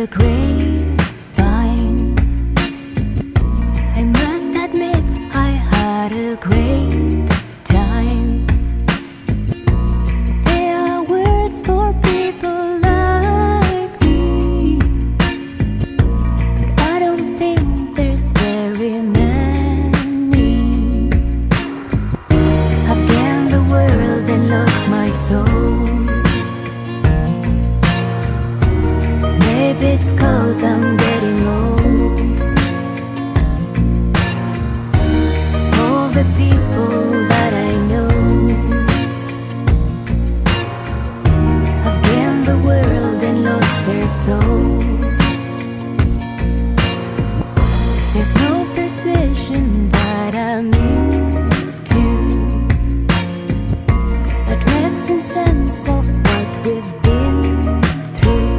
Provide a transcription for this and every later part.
the grapevine. I must admit I had a great time. There are words for people like me, but I don't think there's very many. I've gained the world and lost my soul. Maybe it's 'cause I'm getting old. All the people that I know have gained the world and lost their soul. There's no persuasion that I'm into that makes some sense of what we've been through.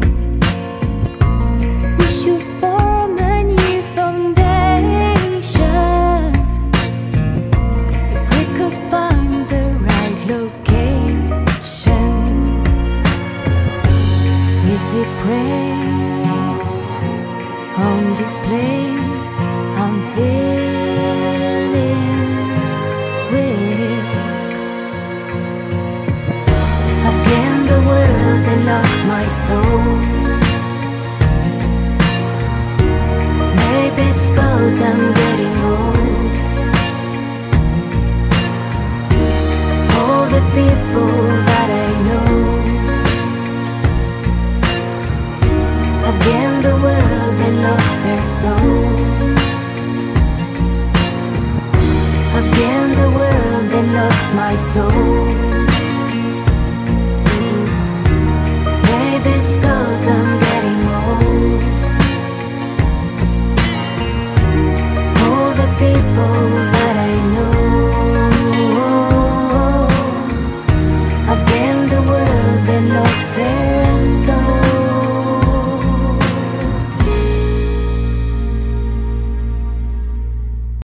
Should form a new foundation if we could find the right location. Is it prey on display? I'm feeling weak. I've gained the world and lost my soul. Maybe it's 'cause I'm getting old. All the people that I know have gained the world and lost their soul. I've gained the world and lost my soul.